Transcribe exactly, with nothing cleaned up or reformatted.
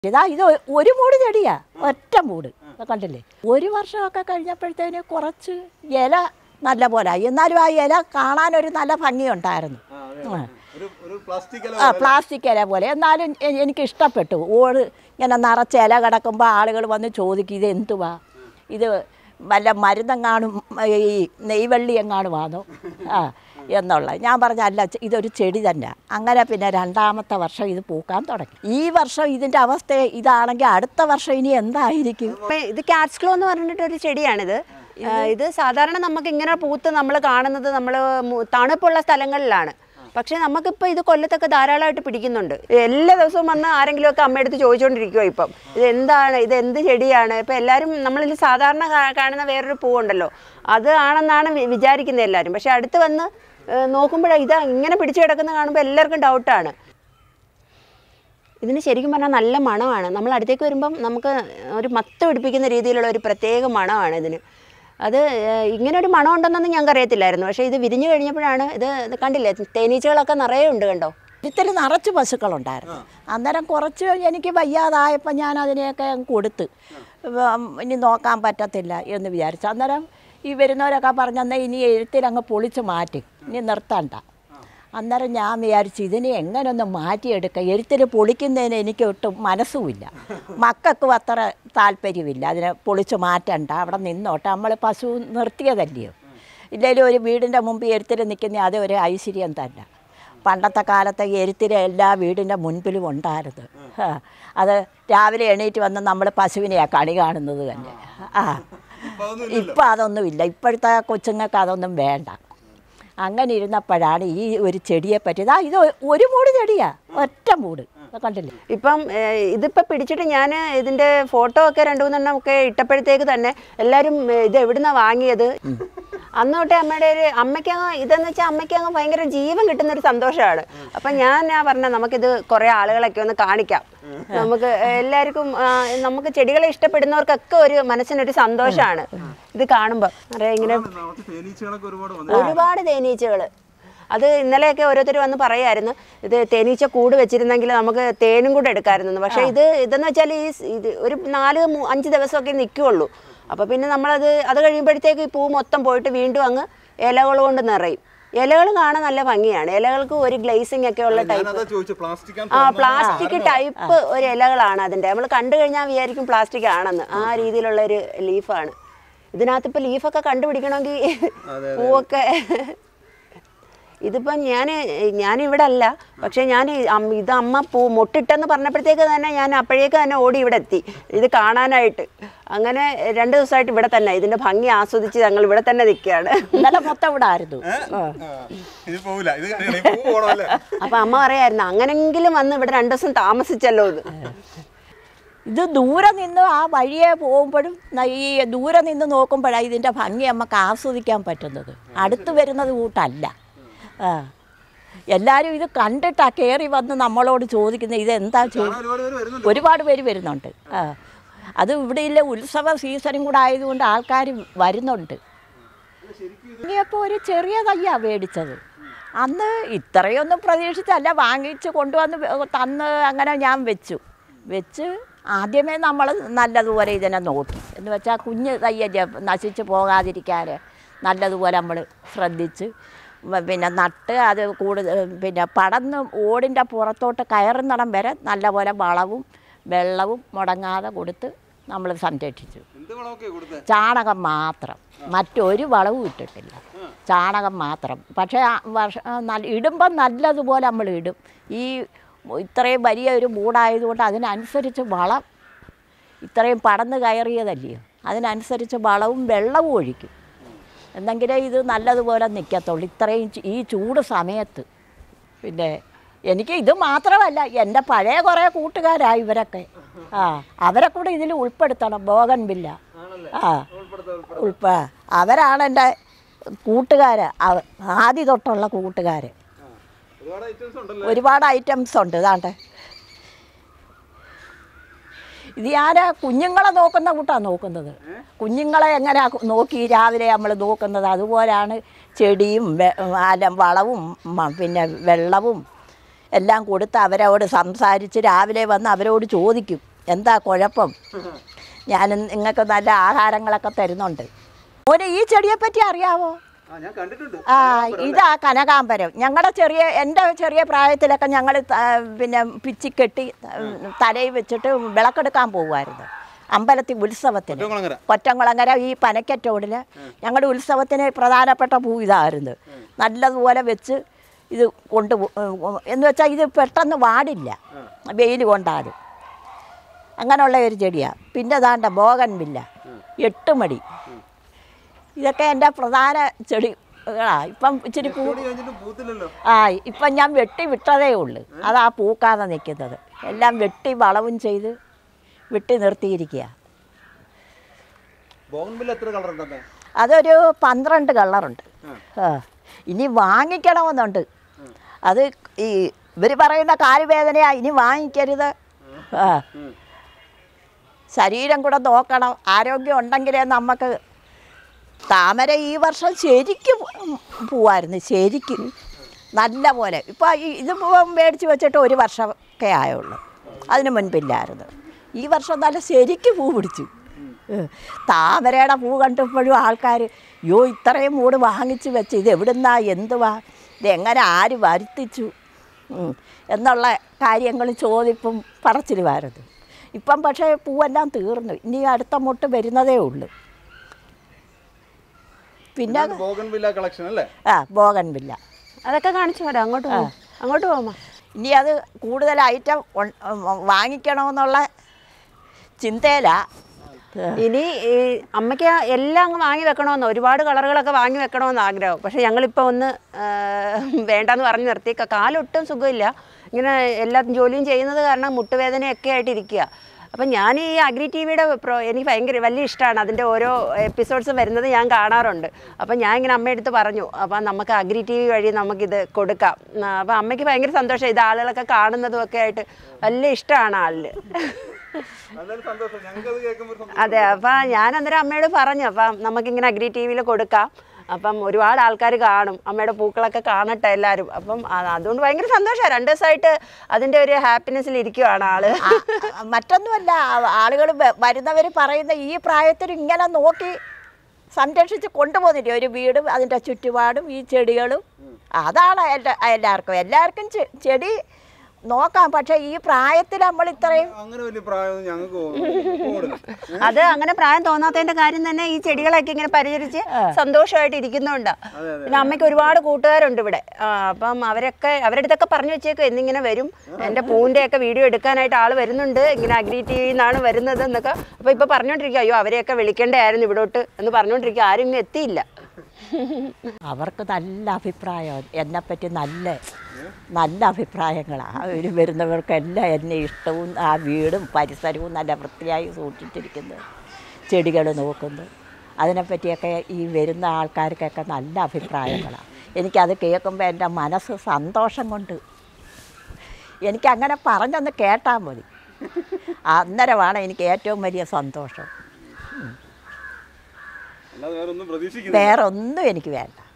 ഇതാ ഇത് ഒരു മൂട് ചെടിയാ, ഒറ്റ മൂട് കണ്ടില്ലേ. ഒരു വർഷമൊക്കെ കഴിഞ്ഞപ്പോഴത്തേന് കുറച്ച് ഇല നല്ല പോലെ, എന്നാലും ആ ഇല കാണാനൊരു നല്ല ഭംഗിയുണ്ടായിരുന്നു. ആ പ്ലാസ്റ്റിക് ഇല പോലെ, എന്നാലും എനിക്ക് ഇഷ്ടപ്പെട്ടു. ഓട് ഇങ്ങനെ നിറച്ച് ഇല കിടക്കുമ്പോൾ ആളുകൾ വന്ന് ചോദിക്കും ഇത് എന്തുവാ, ഇത് വല്ല മരുന്നെങ്ങാനും ഈ നെയ്വെള്ളി എങ്ങാനുമാണോ ആ എന്നുള്ള. ഞാൻ പറഞ്ഞ അല്ല, ഇതൊരു ചെടി തന്നെ. അങ്ങനെ പിന്നെ രണ്ടാമത്തെ വർഷം ഇത് പൂക്കാൻ തുടങ്ങി. ഈ വർഷം ഇതിൻ്റെ അവസ്ഥ ഇതാണെങ്കിൽ അടുത്ത വർഷം ഇനി എന്തായിരിക്കും? ഇത് കാറ്റ്സ് ക്ലോ എന്ന് പറഞ്ഞിട്ടൊരു ചെടിയാണിത്. ഇത് സാധാരണ നമുക്ക് ഇങ്ങനെ പൂത്ത് നമ്മൾ കാണുന്നത് നമ്മൾ തണുപ്പുള്ള സ്ഥലങ്ങളിലാണ്. പക്ഷെ നമുക്കിപ്പോൾ ഇത് കൊല്ലത്തൊക്കെ ധാരാളമായിട്ട് പിടിക്കുന്നുണ്ട്. എല്ലാ ദിവസവും വന്ന് ആരെങ്കിലുമൊക്കെ അമ്മയെടുത്ത് ചോദിച്ചുകൊണ്ടിരിക്കുമോ ഇപ്പം ഇത് എന്താണ്, ഇത് എന്ത് ചെടിയാണ്. ഇപ്പം എല്ലാവരും നമ്മളിൽ സാധാരണ കാണുന്ന വേറൊരു പൂവുണ്ടല്ലോ, അത് ആണെന്നാണ് വിചാരിക്കുന്നത് എല്ലാവരും. പക്ഷെ അടുത്ത് വന്ന് നോക്കുമ്പോഴാണ് ഇത് ഇങ്ങനെ പിടിച്ചു കിടക്കുന്ന കാണുമ്പോൾ എല്ലാവർക്കും ഡൗട്ടാണ്. ഇതിന് ശരിക്കും പറഞ്ഞാൽ നല്ല മണമാണ്. നമ്മൾ അടുത്തേക്ക് വരുമ്പം നമുക്ക് ഒരു മത്ത് പിടിപ്പിക്കുന്ന രീതിയിലുള്ള ഒരു പ്രത്യേക മണമാണ് ഇതിന്. അത് ഇങ്ങനെ ഒരു മണം ഉണ്ടെന്നൊന്നും ഞങ്ങൾക്ക് അറിയത്തില്ലായിരുന്നു. പക്ഷേ ഇത് വിരിഞ്ഞു കഴിഞ്ഞപ്പോഴാണ് ഇത് കണ്ടില്ലേ, തേനീച്ചകളൊക്കെ നിറയെ ഉണ്ട് കണ്ടോ. ഇതിൽ നിറച്ച് പശുക്കളുണ്ടായിരുന്നു. അന്നേരം കുറച്ച് എനിക്ക് വയ്യാതായപ്പോൾ ഞാൻ അതിനെയൊക്കെ കൊടുത്ത് ഇനി നോക്കാൻ പറ്റത്തില്ല എന്ന് വിചാരിച്ചു. അന്നേരം ഈ വരുന്നവരൊക്കെ പറഞ്ഞെന്നാൽ ഇനി എഴുത്തിലങ്ങ് പൊളിച്ച് മാറ്റി, ഇനി നിർത്തണ്ട. അന്നേരം ഞാൻ വിചാരിച്ചു ഇതിനെ എങ്ങനെയൊന്ന് മാറ്റിയെടുക്കുക. എഴുത്തിൽ പൊളിക്കുന്നതിന് എനിക്ക് ഒട്ടും മനസ്സുമില്ല, മക്കൾക്കും അത്ര താല്പര്യമില്ല. അതിനെ പൊളിച്ച് മാറ്റണ്ട, അവിടെ നിന്നോട്ടെ. നമ്മൾ പശു നിർത്തിയതല്ലയോ. ഇല്ലെങ്കിലും ഒരു വീടിൻ്റെ മുമ്പ് എഴുത്തിൽ നിൽക്കുന്ന അത് ഒരു ഐശ്വര്യം തന്നെ. പണ്ടത്തെ കാലത്തെ എഴുത്തിൽ എല്ലാ വീടിൻ്റെ മുൻപിലും ഉണ്ടായിരുന്നു. അത് രാവിലെ എണീറ്റ് വന്ന് നമ്മൾ പശുവിനെയാണ് കണി കാണുന്നത് തന്നെ. ആ ഇപ്പം അതൊന്നുമില്ല. ഇപ്പോഴത്തെ കൊച്ചുങ്ങൾക്ക് അതൊന്നും വേണ്ട. അങ്ങനെ ഇരുന്നപ്പോഴാണ് ഈ ഒരു ചെടിയെ പറ്റിയത്. ആ ഇത് ഒരു മൂട് ചെടിയാ, ഒറ്റ മൂട് കണ്ടില്ലേ. ഇപ്പം ഇതിപ്പോൾ പിടിച്ചിട്ട് ഞാൻ ഇതിൻ്റെ ഫോട്ടോ ഒക്കെ രണ്ടു മൂന്നെണ്ണം ഒക്കെ ഇട്ടപ്പോഴത്തേക്ക് തന്നെ എല്ലാവരും ഇത് എവിടുന്നാണ് വാങ്ങിയത്. അന്ന് തൊട്ടേ അമ്മയുടെ ഒരു അമ്മയ്ക്കങ്ങ് ഇതെന്ന് വെച്ചാൽ അമ്മയ്ക്കങ്ങ് ഭയങ്കര ജീവൻ കിട്ടുന്നൊരു സന്തോഷമാണ്. അപ്പം ഞാൻ ആ പറഞ്ഞ നമുക്കിത് കുറേ ആളുകളൊക്കെ ഒന്ന് കാണിക്കാം. നമുക്ക് എല്ലാവർക്കും നമുക്ക് ചെടികളെ ഇഷ്ടപ്പെടുന്നവർക്കൊക്കെ ഒരു മനസ്സിനൊരു സന്തോഷമാണ് ഇത് കാണുമ്പോൾ. അറിയാം ഇങ്ങനെ ഒരുപാട് തേനീച്ചകൾ. അത് ഇന്നലെയൊക്കെ ഓരോരുത്തർ വന്ന് പറയായിരുന്നു ഇത് തേനീച്ച കൂട് വെച്ചിരുന്നെങ്കിൽ നമുക്ക് തേനും കൂടെ എടുക്കാമായിരുന്നു. പക്ഷേ ഇത് ഇതെന്ന് വെച്ചാൽ ഈ ഇത് ഒരു നാല് അഞ്ച് ദിവസമൊക്കെ നിൽക്കുകയുള്ളൂ. അപ്പോൾ പിന്നെ നമ്മളത് അത് കഴിയുമ്പോഴത്തേക്ക് ഈ പൂ മൊത്തം പോയിട്ട് വീണ്ടും അങ്ങ് ഇലകൾ കൊണ്ട് നിറയും. ഇലകൾ കാണാൻ നല്ല ഭംഗിയാണ്. ഇലകൾക്ക് ഒരു ഗ്ലേസിംഗ് ഒക്കെ ഉള്ള ടൈപ്പ്, ആ പ്ലാസ്റ്റിക് ടൈപ്പ് ഒരു ഇലകളാണ് അതിൻ്റെ. നമ്മൾ കണ്ടു കഴിഞ്ഞാൽ വിചാരിക്കും പ്ലാസ്റ്റിക് ആണെന്ന്. ആ രീതിയിലുള്ള ഒരു ലീഫാണ് ഇതിനകത്ത്. ഇപ്പോൾ ലീഫൊക്കെ കണ്ടുപിടിക്കണമെങ്കിൽ പൂവൊക്കെ ഇതിപ്പം ഞാൻ ഞാനിവിടെ അല്ല, പക്ഷേ ഞാൻ ഇത് അമ്മ പൂ മൊട്ടിട്ടെന്ന് പറഞ്ഞപ്പോഴത്തേക്ക് തന്നെ ഞാൻ അപ്പോഴേക്ക് തന്നെ ഓടി ഇവിടെ എത്തി ഇത് കാണാനായിട്ട്. അങ്ങനെ രണ്ട് ദിവസമായിട്ട് ഇവിടെ തന്നെ ഇതിൻ്റെ ഭംഗി ആസ്വദിച്ച് ഞങ്ങൾ ഇവിടെ തന്നെ നിൽക്കുകയാണ്. ഇന്നലെ മൊത്തം ഇവിടെ ആയിരുന്നു. അപ്പം അമ്മ പറയായിരുന്നു അങ്ങനെങ്കിലും വന്ന് ഇവിടെ രണ്ടു ദിവസം താമസിച്ചല്ലോ ഇത്. ഇത് ദൂരെ നിന്ന് ആ വഴിയെ പോകുമ്പോഴും ഈ ദൂരെ നിന്ന് നോക്കുമ്പോഴാണ് ഇതിൻ്റെ ഭംഗി നമുക്ക് ആസ്വദിക്കാൻ പറ്റുന്നത്. അടുത്ത് വരുന്നത് കൂട്ടല്ല. ആ എല്ലാവരും ഇത് കണ്ടിട്ടാണ് കയറി വന്ന് നമ്മളോട് ചോദിക്കുന്നത് ഇതെന്താ ചെയ്യും. ഒരുപാട് പേര് വരുന്നുണ്ട്. ആ അത് ഇവിടെ ഇല്ല, ഉത്സവ സീസണും കൂടെ ആയതുകൊണ്ട് ആൾക്കാർ വരുന്നുണ്ട്. ഇനിയപ്പോൾ ഒരു ചെറിയ തയ്യാണ് മേടിച്ചത്. അന്ന് ഇത്രയൊന്നും പ്രതീക്ഷിച്ചല്ല, വാങ്ങിച്ച് കൊണ്ടുവന്ന് തന്ന് അങ്ങനെ ഞാൻ വെച്ചു വെച്ച് ആദ്യമേ നമ്മൾ നല്ലതുപോലെ ഇതിനെ നോക്കി. എന്ന് വെച്ചാൽ കുഞ്ഞ് തയ്യല്ലേ, നശിച്ച് പോകാതിരിക്കാൻ നല്ലതുപോലെ നമ്മൾ ശ്രദ്ധിച്ച് പിന്നെ നട്ട് അത് കൂടുതൽ പിന്നെ പടന്ന് ഓടിൻ്റെ പുറത്തോട്ട് കയറുന്നിടം വരെ നല്ലപോലെ വളവും വെള്ളവും മുടങ്ങാതെ കൊടുത്ത് നമ്മൾ സംരക്ഷിച്ചു. ചാണകം മാത്രം, മറ്റൊരു വളവും ഇട്ടിട്ടില്ല, ചാണകം മാത്രം. പക്ഷേ വർഷ ഇടുമ്പം നല്ലതുപോലെ നമ്മൾ ഇടും. ഈ ഇത്രയും വലിയ ഒരു മൂടായതുകൊണ്ട് അതിനനുസരിച്ച് വളം, ഇത്രയും പടന്ന് കയറിയതല്ലയോ, അതിനനുസരിച്ച് വളവും വെള്ളവും ഒഴിക്കും. എന്നെങ്കിലേ ഇത് നല്ലതുപോലെ നിൽക്കത്തുള്ളൂ ഇത്രയും ഈ ചൂട് സമയത്ത്. പിന്നെ എനിക്ക് ഇത് മാത്രമല്ല, എൻ്റെ പഴയ കുറേ കൂട്ടുകാരാണ് ഇവരൊക്കെ. ആ അവരെ കൂടെ ഇതിൽ ഉൾപ്പെടുത്തണം. ബോഗൺവില്ല ആ ഉൾപ്പ അവരാണ് എൻ്റെ കൂട്ടുകാർ, ആദ്യ തൊട്ടുള്ള കൂട്ടുകാർ. ഒരുപാട് ഐറ്റംസ് ഉണ്ട്. ഇതാണ്ട് ഇത് ഞാൻ കുഞ്ഞുങ്ങളെ നോക്കുന്ന കൂട്ടാണ് നോക്കുന്നത്. കുഞ്ഞുങ്ങളെ എങ്ങനെ നോക്കി രാവിലെ നമ്മൾ നോക്കുന്നത് അതുപോലെയാണ് ചെടിയും വളവും പിന്നെ വെള്ളവും എല്ലാം കൊടുത്ത് അവരോട് സംസാരിച്ച് രാവിലെ വന്ന് അവരോട് ചോദിക്കും എന്താ കുഴപ്പം? ഞാൻ നിങ്ങൾക്ക് നല്ല ആഹാരങ്ങളൊക്കെ തരുന്നുണ്ട്. മോനെ ഈ ചെടിയെപ്പറ്റി അറിയാവോ? ആ, ഇതാ കനകാംബരം. ഞങ്ങളുടെ ചെറിയ എൻ്റെ ചെറിയ പ്രായത്തിലൊക്കെ ഞങ്ങൾ പിന്നെ പിച്ചിക്കെട്ടി തലയിൽ വെച്ചിട്ട് വിളക്കെടുക്കാൻ പോകുമായിരുന്നു അമ്പലത്തിൽ ഉത്സവത്തിന്. കൊറ്റംകുളങ്ങര ഈ പനക്കറ്റോടിൽ ഞങ്ങളുടെ ഉത്സവത്തിന് പ്രധാനപ്പെട്ട പൂ ഇതായിരുന്നു. നല്ലതുപോലെ വെച്ച് ഇത് കൊണ്ട് എന്ന് വെച്ചാൽ ഇത് പെട്ടെന്ന് വാടില്ല വെയിൽ കൊണ്ടാലും. അങ്ങനെയുള്ള ഒരു ചെടിയാണ്. പിന്നെ ദാണ്ട ബോഗൺവില്ല, എട്ടുമടി, ഇതൊക്കെ എൻ്റെ പ്രധാന ചെടികളാണ്. ഇപ്പം ഇച്ചിരി പൂ ആ ഇപ്പം ഞാൻ വെട്ടി വിട്ടതേ ഉള്ളൂ. അതാ പൂക്കാതെ നിൽക്കുന്നത്. എല്ലാം വെട്ടി വളവും ചെയ്ത് വെട്ടി നിർത്തിയിരിക്കുക. അതൊരു പന്ത്രണ്ട് കളറുണ്ട്. ആ ഇനി വാങ്ങിക്കണമെന്നുണ്ട്. അത് ഈ ഇവർ പറയുന്ന കാലുവേദനയാണ്, ഇനി വാങ്ങിക്കരുത്. ആ ശരീരം കൂടെ നോക്കണം. ആരോഗ്യം ഉണ്ടെങ്കിലേ നമുക്ക്. താമര ഈ വർഷം ശരിക്കും പൂവായിരുന്നു, ശരിക്കും നല്ല പോലെ. ഇപ്പോൾ ഇത് മേടിച്ച് വെച്ചിട്ട് ഒരു വർഷമൊക്കെ ആയുള്ളൂ, അതിന് മുൻപില്ലായിരുന്നു. ഈ വർഷം നല്ല ശരിക്കും പൂ പിടിച്ചു. താമരയുടെ പൂ കണ്ടപ്പോഴും ആൾക്കാർ യോ ഇത്രയും മൂട് വാങ്ങിച്ച് വെച്ച് ഇത് എവിടുന്നാ, എന്തുവാ, ഇതെങ്ങനെ ആര് വരുത്തിച്ചു എന്നുള്ള കാര്യങ്ങൾ ചോദിപ്പും പറച്ചിലുമായിരുന്നു. ഇപ്പം പക്ഷേ പൂവെല്ലാം തീർന്നു. ഇനി അടുത്ത മുട്ട് വരുന്നതേ ഉള്ളൂ. പിന്നെ ആ ബോഗൺവില്ല അതൊക്കെ കാണിച്ചു തരാം. അങ്ങോട്ട് അങ്ങോട്ട് പോകാം. ഇനി അത് കൂടുതൽ ഐറ്റം വാങ്ങിക്കണമെന്നുള്ള ചിന്തയിലാണ്. ഇനി ഈ അമ്മയ്ക്ക് എല്ലാം അങ്ങ് വാങ്ങി വെക്കണമെന്ന്, ഒരുപാട് കളറുകളൊക്കെ വാങ്ങി വെക്കണമെന്ന് ആഗ്രഹം. പക്ഷേ ഞങ്ങളിപ്പോൾ ഒന്ന് വേണ്ടെന്ന് പറഞ്ഞ് നിർത്തി. കാലൊട്ടും സുഖമില്ല. ഇങ്ങനെ എല്ലാ ജോലിയും ചെയ്യുന്നത് കാരണം മുട്ടുവേദനയൊക്കെ ആയിട്ട് ഇരിക്കുക. അപ്പം ഞാൻ ഈ അഗ്രി ടി വിയുടെ പ്രോ എനിക്ക് ഭയങ്കര വലിയ ഇഷ്ടമാണ്. അതിൻ്റെ ഓരോ എപ്പിസോഡ്സും വരുന്നത് ഞാൻ കാണാറുണ്ട്. അപ്പം ഞാൻ ഇങ്ങനെ അമ്മയെടുത്ത് പറഞ്ഞു, അപ്പം നമുക്ക് അഗ്രി ടി വി വഴി നമുക്കിത് കൊടുക്കാം. അപ്പം അമ്മയ്ക്ക് ഭയങ്കര സന്തോഷം. ഇത് ആളുകളൊക്കെ കാണുന്നതും ഒക്കെ ആയിട്ട് വലിയ ഇഷ്ടമാണ് ആളിന്. അതെ, അപ്പം ഞാൻ അന്നേരം അമ്മയോട് പറഞ്ഞു, അപ്പം നമുക്കിങ്ങനെ അഗ്രി ടി വിയിൽ കൊടുക്കാം. അപ്പം ഒരുപാട് ആൾക്കാർ കാണും, അമ്മയുടെ പൂക്കളൊക്കെ കാണട്ടെ എല്ലാവരും. അപ്പം അതുകൊണ്ട് ഭയങ്കര സന്തോഷമാണ്. രണ്ട് ദിവസമായിട്ട് അതിൻ്റെ ഒരു ഹാപ്പിനെസ്സിൽ ഇരിക്കുവാണ് ആള്. മറ്റൊന്നുമല്ല, ആളുകൾ വരുന്നവർ പറയുന്ന ഈ പ്രായത്തിൽ ഇങ്ങനെ നോക്കി സംരക്ഷിച്ച് കൊണ്ടുപോകുന്നില്ലേ ഒരു വീടും അതിൻ്റെ ചുറ്റുപാടും ഈ ചെടികളും. അതാണ് എല്ലാ എല്ലാവർക്കും എല്ലാവർക്കും ചെടി നോക്കാം. പക്ഷെ ഈ പ്രായത്തിൽ നമ്മൾ ഇത്രയും അത് അങ്ങനെ പ്രായം തോന്നാത്തതിന്റെ കാര്യം തന്നെ ഈ ചെടികളൊക്കെ ഇങ്ങനെ പരിചരിച്ച് സന്തോഷമായിട്ട് ഇരിക്കുന്നുണ്ട്. പിന്നെ അമ്മയ്ക്ക് ഒരുപാട് കൂട്ടുകാരുണ്ട് ഇവിടെ. അപ്പം അവരൊക്കെ അവരുടെ അടുത്തൊക്കെ പറഞ്ഞു വെച്ചേക്കും എന്നിങ്ങനെ വരും, എൻ്റെ പൂവിൻ്റെ ഒക്കെ വീഡിയോ എടുക്കാനായിട്ട് ആൾ വരുന്നുണ്ട്, ഇങ്ങനെ അഗ്രി ടി വിയിൽ നിന്നാണ് വരുന്നത് എന്നൊക്കെ. അപ്പോൾ ഇപ്പോൾ പറഞ്ഞുകൊണ്ടിരിക്കുക, അയ്യോ അവരെയൊക്കെ വിളിക്കേണ്ടതായിരുന്നു ഇവിടോട്ട് എന്ന് പറഞ്ഞുകൊണ്ടിരിക്കുക. ആരും ഇങ്ങനെ എത്തിയില്ല. അവർക്ക് നല്ല അഭിപ്രായം, എന്നെപ്പറ്റി നല്ല നല്ല അഭിപ്രായങ്ങളാണ്. അവർ വരുന്നവർക്കെല്ലാം എന്നെ ഇഷ്ടവും ആ വീടും പരിസരവും നല്ല വൃത്തിയായി സൂക്ഷിച്ചിരിക്കുന്നത്, ചെടികൾ നോക്കുന്നത്, അതിനെപ്പറ്റിയൊക്കെ ഈ വരുന്ന ആൾക്കാർക്കൊക്കെ നല്ല അഭിപ്രായങ്ങളാണ്. എനിക്കത് കേൾക്കുമ്പോൾ എൻ്റെ മനസ്സ് സന്തോഷം കൊണ്ട് എനിക്കങ്ങനെ പറഞ്ഞൊന്ന് കേട്ടാൽ മതി. അന്നേരമാണ് എനിക്ക് ഏറ്റവും വലിയ സന്തോഷം. വേറെ ഒന്നും എനിക്ക് വേണ്ട.